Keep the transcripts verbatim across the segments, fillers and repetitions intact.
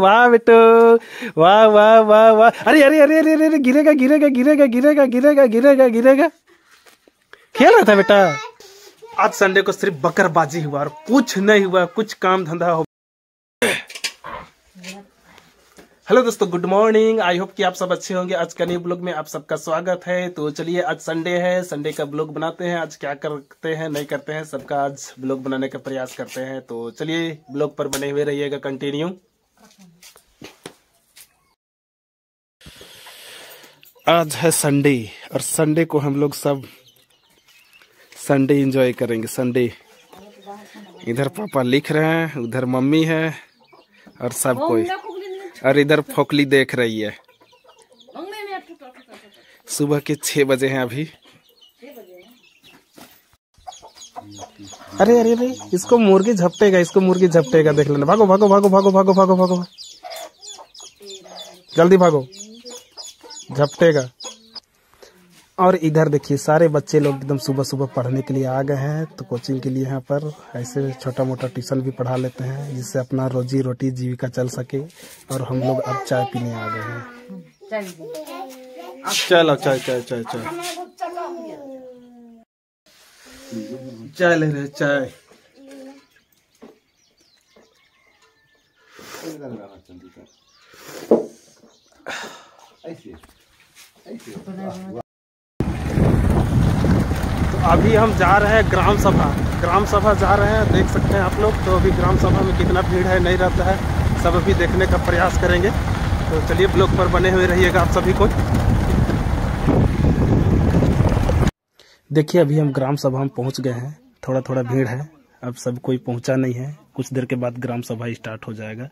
वाह बेटो, वाह वाह वाह वाह। अरे अरे अरे अरे अरे गिरेगा गिरेगा गिरेगा गिरेगा गिरेगा गिरेगा गिरेगा। खेल रहा था बेटा। आज संडे को सिर्फ बकरबाजी हुआ और कुछ नहीं हुआ, कुछ काम धंधा हो। हेलो दोस्तों, गुड मॉर्निंग। आई होप कि आप सब अच्छे होंगे। आज का न्यू ब्लॉग में आप सबका स्वागत है। तो चलिए, आज संडे है, संडे का ब्लॉग बनाते हैं। आज क्या करते हैं नहीं करते हैं सबका आज ब्लॉग बनाने का प्रयास करते हैं। तो चलिए, ब्लॉग पर बने हुए रहिएगा कंटिन्यू। आज है संडे और संडे को हम लोग सब संडे एंजॉय करेंगे। संडे इधर पापा लिख रहे हैं, उधर मम्मी है और सब कोई, और इधर फोकली देख रही है। सुबह के छह बजे हैं अभी। अरे अरे अरे, इसको मुर्गी झपटेगा, इसको मुर्गी झपटेगा, देख लेना। भागो भागो भागो भागो भागो भागो भागो, जल्दी भागो, झपटेगा। और इधर देखिए, सारे बच्चे लोग एकदम सुबह सुबह पढ़ने के लिए आ गए हैं। तो कोचिंग के लिए यहाँ पर ऐसे छोटा मोटा ट्यूशन भी पढ़ा लेते हैं, जिससे अपना रोजी रोटी जीविका चल सके। और हम लोग अब चाय पीने आ गए हैं। चलो चाय चाय चाय चाय चाय ले रहे चाय। अभी हम जा रहे हैं ग्राम सभा। ग्राम सभा जा रहे हैं, देख सकते हैं आप लोग। तो अभी ग्राम सभा में कितना भीड़ है नहीं रहता है, सब अभी देखने का प्रयास करेंगे। तो चलिए, ब्लॉग पर बने हुए रहिएगा आप सभी को। देखिए, अभी हम ग्राम सभा में पहुंच गए हैं। थोड़ा थोड़ा भीड़ है, अब सब कोई पहुंचा नहीं है। कुछ देर के बाद ग्राम सभा स्टार्ट हो जाएगा।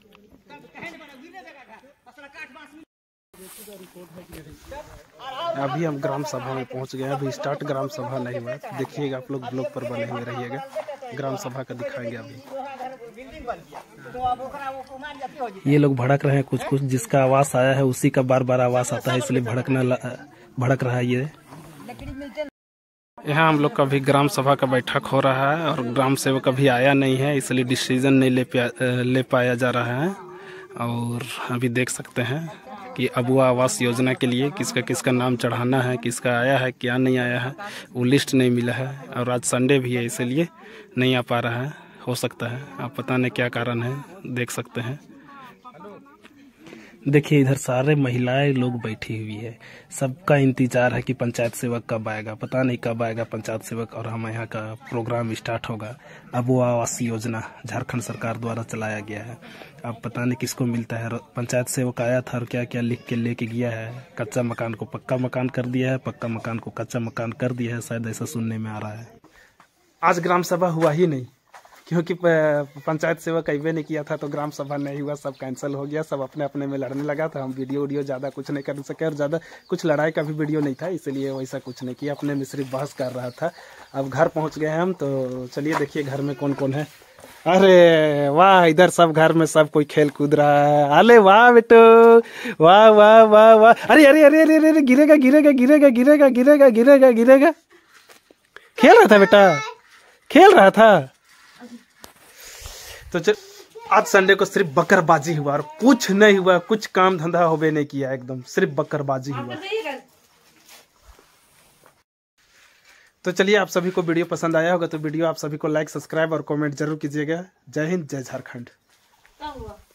अभी हम ग्राम सभा में पहुंच गए हैं। अभी स्टार्ट ग्राम सभा नहीं हुआ। देखिएगा आप लोग, ब्लॉग पर बने हुए रहिएगा। ग्राम सभा का दिखाएंगे अभी। ये लोग भड़क रहे हैं कुछ कुछ, जिसका आवाज आया है उसी का बार बार आवाज आता है, इसलिए भड़कना भड़क रहा है ये। यहाँ हम लोग का भी ग्राम सभा का बैठक हो रहा है और ग्राम सेवक अभी आया नहीं है, इसलिए डिसीजन नहीं ले पाया ले पाया जा रहा है। और अभी देख सकते हैं कि अबुआ आवास योजना के लिए किसका किसका नाम चढ़ाना है, किसका आया है क्या नहीं आया है, वो लिस्ट नहीं मिला है। और आज संडे भी है, इसलिए नहीं आ पा रहा है। हो सकता है, आप पता नहीं क्या कारण है, देख सकते हैं। देखिए, इधर सारे महिलाएं लोग बैठी हुई है। सबका इंतजार है कि पंचायत सेवक कब आएगा। पता नहीं कब आएगा पंचायत सेवक और हम यहाँ का प्रोग्राम स्टार्ट होगा। अब वो आवास योजना झारखंड सरकार द्वारा चलाया गया है। अब पता नहीं किसको मिलता है। पंचायत सेवक आया था और क्या क्या लिख के लेके गया है। कच्चा मकान को पक्का मकान कर दिया है, पक्का मकान को कच्चा मकान कर दिया है, शायद ऐसा सुनने में आ रहा है। आज ग्राम सभा हुआ ही नहीं, क्योंकि पंचायत सेवक अबे नहीं किया था, तो ग्राम सभा नहीं हुआ, सब कैंसिल हो गया। सब अपने अपने में लड़ने लगा था। हम वीडियो वीडियो ज़्यादा कुछ नहीं कर सके और ज़्यादा कुछ लड़ाई का भी वीडियो नहीं था, इसलिए वैसा कुछ नहीं किया। अपने में सिर्फ बहस कर रहा था। अब घर पहुंच गए हम, तो चलिए देखिए घर में कौन कौन है। अरे वाह, इधर सब घर में सब कोई खेल कूद रहा है। अरे वाह बेटो, वाह वाह वाह वाह। अरे अरे अरे अरे अरे गिरेगा गिरेगा गिरेगा गिरेगा गिरेगा गिरेगा गिरेगा। खेल रहा था बेटा, खेल रहा था। तो चल, आज संडे को सिर्फ बकरबाजी हुआ और कुछ नहीं हुआ, कुछ काम धंधा होबे नहीं किया, एकदम सिर्फ बकरबाजी हुआ। तो चलिए, आप सभी को वीडियो पसंद आया होगा तो वीडियो आप सभी को लाइक, सब्सक्राइब और कमेंट जरूर कीजिएगा। जय हिंद, जय झारखंड।